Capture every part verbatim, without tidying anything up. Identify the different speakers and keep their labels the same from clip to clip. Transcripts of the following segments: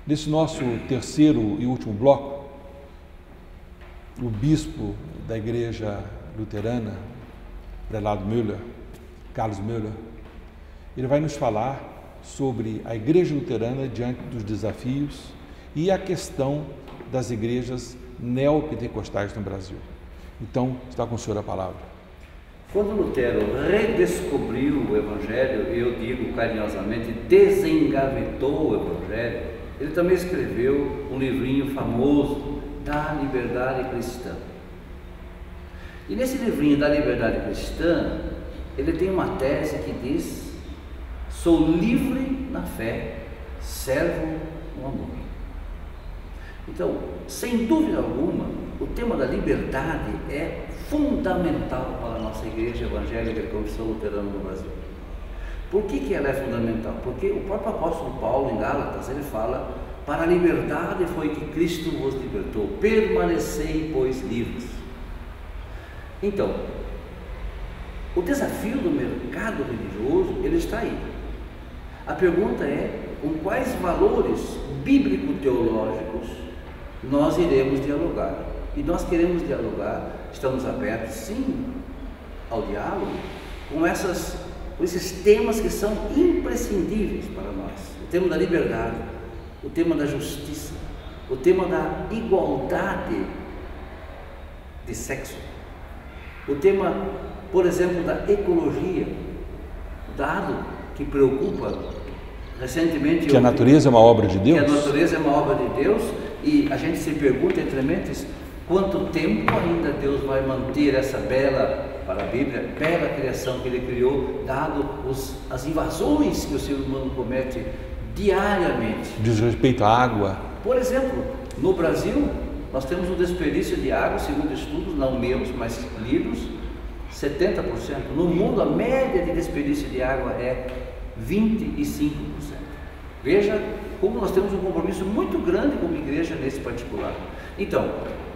Speaker 1: Nesse nosso terceiro e último bloco, o bispo da Igreja Luterana, prelado Müller, Carlos Müller, ele vai nos falar sobre a Igreja Luterana diante dos desafios e a questão das igrejas neopentecostais no Brasil. Então, está com o senhor a palavra.
Speaker 2: Quando Lutero redescobriu o Evangelho, eu digo carinhosamente, desengavetou o Evangelho, ele também escreveu um livrinho famoso, Da Liberdade Cristã. E nesse livrinho da Liberdade Cristã, ele tem uma tese que diz: sou livre na fé, servo no amor. Então, sem dúvida alguma, o tema da liberdade é fundamental para a nossa Igreja Evangélica de Confissão Luterana no Brasil. Por que que ela é fundamental? Porque o próprio apóstolo Paulo, em Gálatas, ele fala: para a liberdade foi que Cristo vos libertou, permanecei, pois, livres. Então, o desafio do mercado religioso, ele está aí. A pergunta é, com quais valores bíblico-teológicos nós iremos dialogar? E nós queremos dialogar, estamos abertos, sim, ao diálogo, com, essas, com esses temas que são imprescindíveis para nós. O tema da liberdade, o tema da justiça, o tema da igualdade de sexo, o tema, por exemplo, da ecologia, dado que preocupa recentemente...
Speaker 1: Que a natureza é uma obra de Deus?
Speaker 2: Que a natureza é uma obra de Deus, e a gente se pergunta entre mentes, quanto tempo ainda Deus vai manter essa bela, para a Bíblia, bela criação que Ele criou, dado os, as invasões que o ser humano comete diariamente.
Speaker 1: Diz respeito à água.
Speaker 2: Por exemplo, no Brasil, nós temos um desperdício de água, segundo estudos, não meus, mas lidos, setenta por cento. No mundo, a média de desperdício de água é vinte e cinco por cento. Veja como nós temos um compromisso muito grande como igreja nesse particular. Então,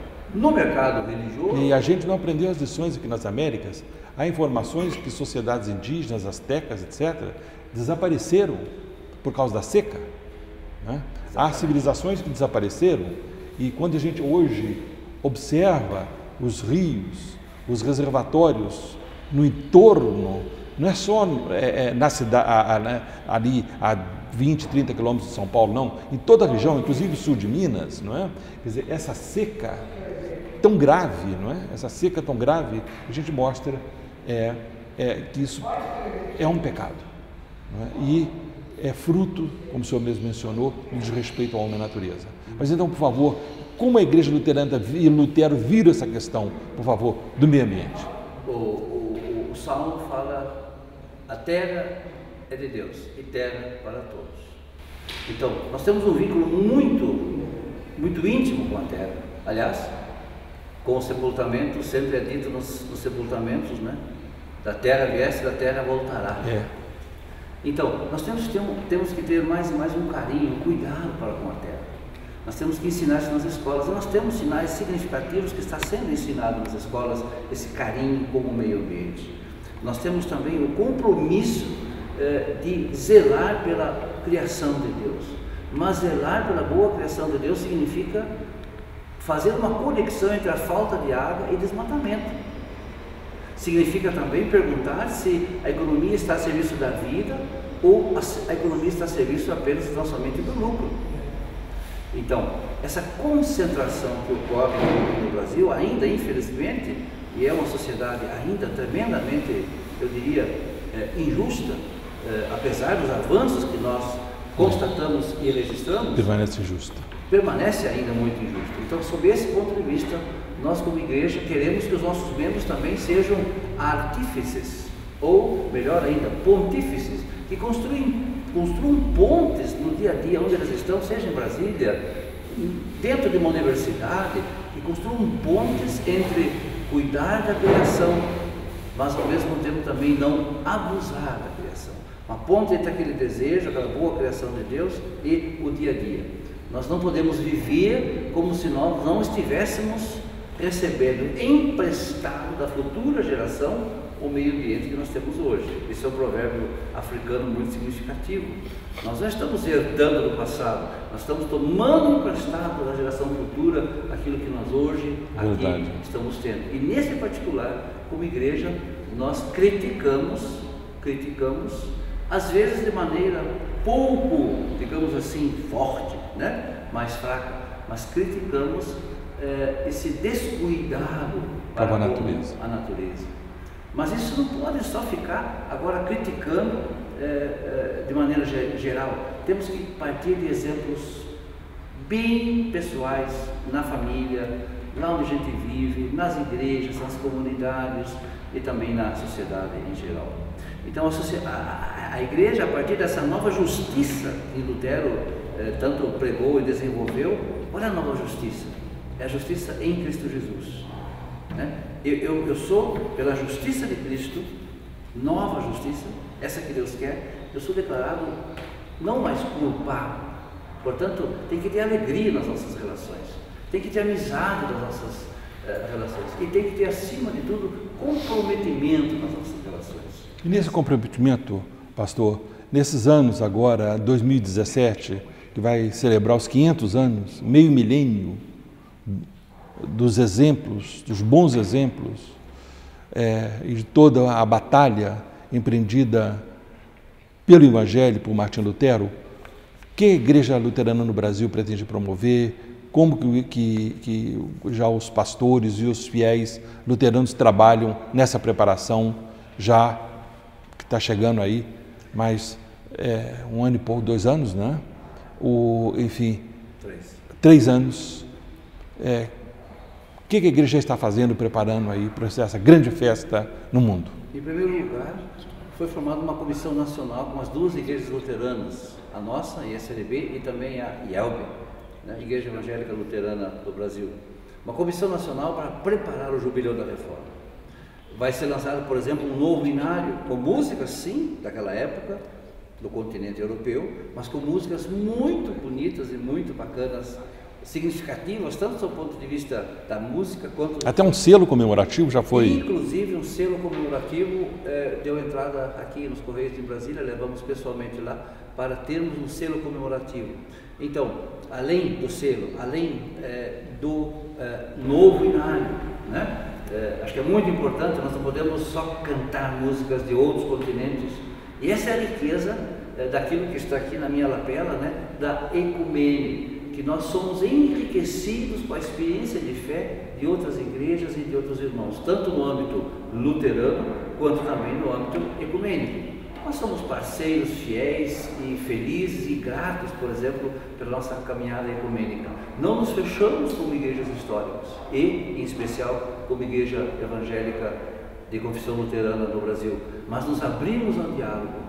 Speaker 2: no mercado religioso...
Speaker 1: E a gente não aprendeu as lições aqui nas Américas. Há informações que sociedades indígenas, astecas, etcétera, desapareceram por causa da seca, né? Há civilizações que desapareceram, e quando a gente hoje observa os rios, os reservatórios no entorno, não é só é, é, na cidade, a, a, né, ali a vinte, trinta quilômetros de São Paulo, não, em toda a região, inclusive o sul de Minas, não é? Quer dizer, essa seca tão grave, não é? Essa seca tão grave, a gente mostra é, é, que isso é um pecado, não é? E é fruto, como o senhor mesmo mencionou, do desrespeito ao homem e à natureza. Mas então, por favor, como a Igreja Luterana e Lutero viram essa questão, por favor, do meio ambiente?
Speaker 2: O, o, o Salmo fala: a terra é de Deus e terra para todos. Então, nós temos um vínculo muito, muito íntimo com a terra. Aliás, com o sepultamento, sempre é dito nos, nos sepultamentos, né? Da terra vieste, da terra voltará.
Speaker 1: É.
Speaker 2: Então, nós temos que, ter um, temos que ter mais e mais um carinho, um cuidado para com a terra. Nós temos que ensinar isso nas escolas. E nós temos sinais significativos que está sendo ensinado nas escolas, esse carinho com o meio ambiente. Nós temos também o compromisso eh, de zelar pela criação de Deus. Mas zelar pela boa criação de Deus significa fazer uma conexão entre a falta de água e desmatamento. Significa também perguntar se a economia está a serviço da vida ou a, a economia está a serviço apenas e tão somente do lucro. Então, essa concentração que ocorre no Brasil, ainda infelizmente, e é uma sociedade ainda tremendamente, eu diria, é, injusta, é, apesar dos avanços que nós constatamos e registramos,
Speaker 1: permanece injusta.
Speaker 2: Permanece ainda muito injusta. Então, sob esse ponto de vista, nós como igreja queremos que os nossos membros também sejam artífices, ou melhor ainda, pontífices, que construem, construam pontes no dia a dia onde eles estão, seja em Brasília, dentro de uma universidade, que construam pontes entre cuidar da criação, mas ao mesmo tempo também não abusar da criação. Uma ponte entre aquele desejo, aquela boa criação de Deus e o dia a dia. Nós não podemos viver como se nós não estivéssemos recebendo emprestado da futura geração o meio ambiente que nós temos hoje. Esse é um provérbio africano muito significativo. Nós não estamos herdando do passado, nós estamos tomando emprestado da geração futura aquilo que nós hoje
Speaker 1: Verdade.
Speaker 2: aqui estamos tendo. E nesse particular, como igreja, nós criticamos, criticamos, às vezes de maneira pouco, digamos assim, forte, né? Mais fraca, mas criticamos eh, esse descuidado para
Speaker 1: a natureza.
Speaker 2: a natureza. Mas isso não pode só ficar agora criticando eh, eh, de maneira geral. Temos que partir de exemplos bem pessoais na família, lá onde a gente vive, nas igrejas, nas comunidades e também na sociedade em geral. Então a, a, a igreja, a partir dessa nova justiça que Lutero eh, tanto pregou e desenvolveu, olha a nova justiça, é a justiça em Cristo Jesus. Né? Eu, eu, eu sou, pela justiça de Cristo, nova justiça, essa que Deus quer, eu sou declarado não mais culpado. Portanto, tem que ter alegria nas nossas relações, tem que ter amizade nas nossas eh, relações e tem que ter, acima de tudo, comprometimento nas nossas relações.
Speaker 1: E nesse comprometimento, pastor, nesses anos agora, dois mil e dezessete, que vai celebrar os quinhentos anos, meio milênio dos exemplos, dos bons exemplos, é, e de toda a batalha empreendida pelo Evangelho, por Martim Lutero, o que a Igreja Luterana no Brasil pretende promover, como que, que, que já os pastores e os fiéis luteranos trabalham nessa preparação, já que está chegando aí, mais é, um ano e pouco, dois anos, né? O, enfim,
Speaker 2: Três.
Speaker 1: três anos. É, o que a igreja está fazendo, preparando aí para essa grande festa no mundo?
Speaker 2: Em primeiro lugar, foi formada uma comissão nacional com as duas igrejas luteranas, a nossa, a I S L B, e também a I E L B, né, Igreja Evangélica Luterana do Brasil. Uma comissão nacional para preparar o Jubileu da Reforma. Vai ser lançado, por exemplo, um novo hinário, com músicas, sim, daquela época, do continente europeu, mas com músicas muito bonitas e muito bacanas, significativas, tanto do ponto de vista da música, quanto...
Speaker 1: Até um selo comemorativo já foi...
Speaker 2: Inclusive, um selo comemorativo eh, deu entrada aqui nos Correios de Brasília, levamos pessoalmente lá, para termos um selo comemorativo. Então, além do selo, além eh, do eh, novo hinário, né? eh, acho que é muito importante, nós não podemos só cantar músicas de outros continentes, e essa é a riqueza eh, daquilo que está aqui na minha lapela, né? Da ecumene, que nós somos enriquecidos com a experiência de fé de outras igrejas e de outros irmãos, tanto no âmbito luterano, quanto também no âmbito ecumênico. Nós somos parceiros fiéis e felizes e gratos, por exemplo, pela nossa caminhada ecumênica. Não nos fechamos como igrejas históricas e, em especial, como igreja evangélica de confissão luterana do Brasil, mas nos abrimos ao diálogo,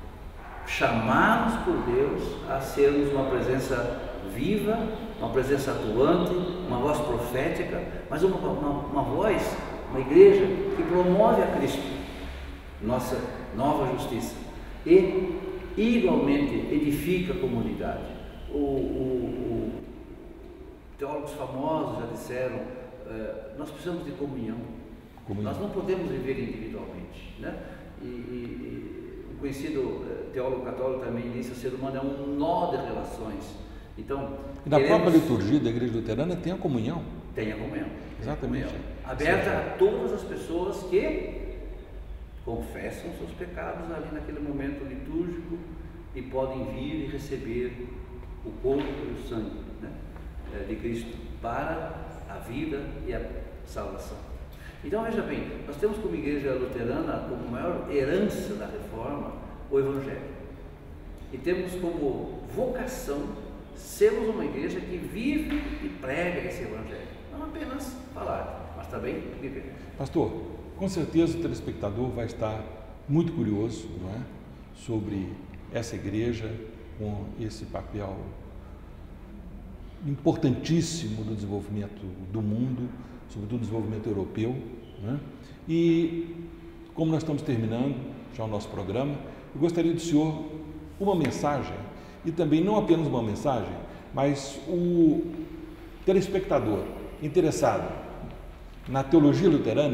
Speaker 2: chamados por Deus a sermos uma presença viva, uma presença atuante, uma voz profética, mas uma, uma, uma voz, uma igreja que promove a Cristo, nossa nova justiça, e igualmente edifica a comunidade. O, o, o, teólogos famosos já disseram, uh, nós precisamos de comunhão, comunhão, nós não podemos viver individualmente, né? E, e, e um conhecido teólogo católico também disse, o ser humano é um nó de relações. Então,
Speaker 1: e na
Speaker 2: queremos...
Speaker 1: própria liturgia da Igreja Luterana tem a comunhão.
Speaker 2: Tem a comunhão.
Speaker 1: Exatamente.
Speaker 2: A comunhão. Aberta a todas as pessoas que confessam seus pecados ali naquele momento litúrgico e podem vir e receber o corpo e o sangue, né, de Cristo para a vida e a salvação. Então, veja bem, nós temos como Igreja Luterana, como maior herança da Reforma, o Evangelho. E temos como vocação sermos uma igreja que vive e prega esse Evangelho. Não apenas falar, mas também viver.
Speaker 1: Pastor, com certeza o telespectador vai estar muito curioso, não é, sobre essa igreja com esse papel importantíssimo no desenvolvimento do mundo, sobretudo no desenvolvimento europeu, não é? E como nós estamos terminando já o nosso programa, eu gostaria do senhor uma mensagem, e também não apenas uma mensagem, mas o telespectador interessado na teologia luterana,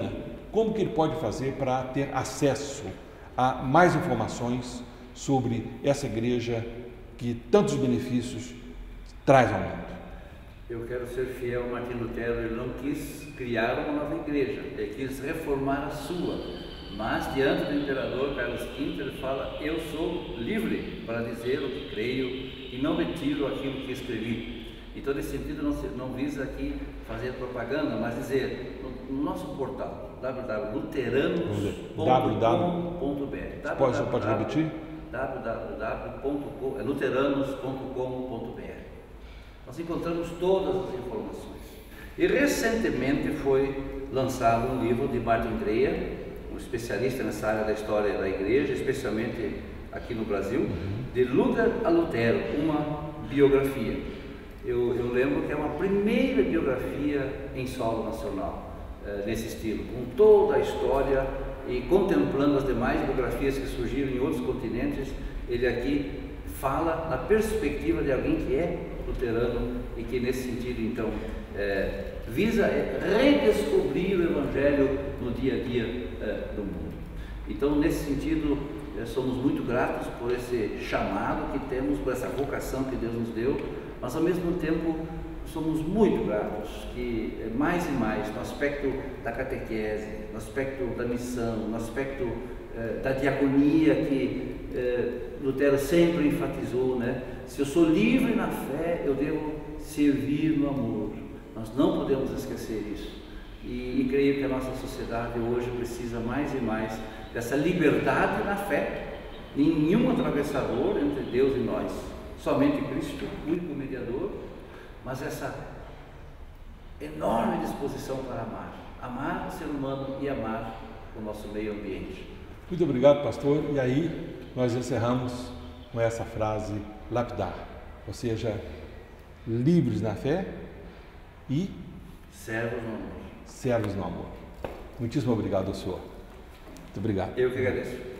Speaker 1: como que ele pode fazer para ter acesso a mais informações sobre essa igreja que tantos benefícios traz ao mundo?
Speaker 2: Eu quero ser fiel a Martim Lutero. Ele não quis criar uma nova igreja, ele quis reformar a sua. Mas diante do imperador Carlos quinto, ele fala: eu sou livre para dizer o que creio e não retiro aquilo que escrevi. Então, nesse sentido, não, se, não visa aqui fazer propaganda, mas dizer, no, no nosso portal, w w w ponto luteranos ponto com ponto b r.
Speaker 1: Pode, pode repetir?
Speaker 2: w w w ponto luteranos ponto com ponto b r. Nós encontramos todas as informações. E recentemente foi lançado um livro de Martin Dreyer, um especialista nessa área da história da igreja, especialmente aqui no Brasil, de Luther a Lutero, uma biografia. Eu, eu lembro que é uma primeira biografia em solo nacional, eh, nesse estilo, com toda a história e contemplando as demais biografias que surgiram em outros continentes. Ele aqui fala na perspectiva de alguém que é luterano e que, nesse sentido, então, é, visa redescobrir o Evangelho no dia a dia é, do mundo. Então, nesse sentido, é, somos muito gratos por esse chamado que temos, por essa vocação que Deus nos deu, mas, ao mesmo tempo, somos muito gratos que, é, mais e mais, no aspecto da catequese, no aspecto da missão, no aspecto é, da diaconia que é, Lutero sempre enfatizou, né? Se eu sou livre na fé, eu devo servir no amor. Nós não podemos esquecer isso. E, e creio que a nossa sociedade hoje precisa mais e mais dessa liberdade na fé, nenhum atravessador entre Deus e nós, somente Cristo, único mediador, mas essa enorme disposição para amar, amar o ser humano e amar o nosso meio ambiente.
Speaker 1: Muito obrigado, pastor. E aí nós encerramos com essa frase lapidar, ou seja, livres na fé e
Speaker 2: servos no amor.
Speaker 1: Servos no amor. Muitíssimo obrigado ao senhor. Muito obrigado.
Speaker 2: Eu que agradeço.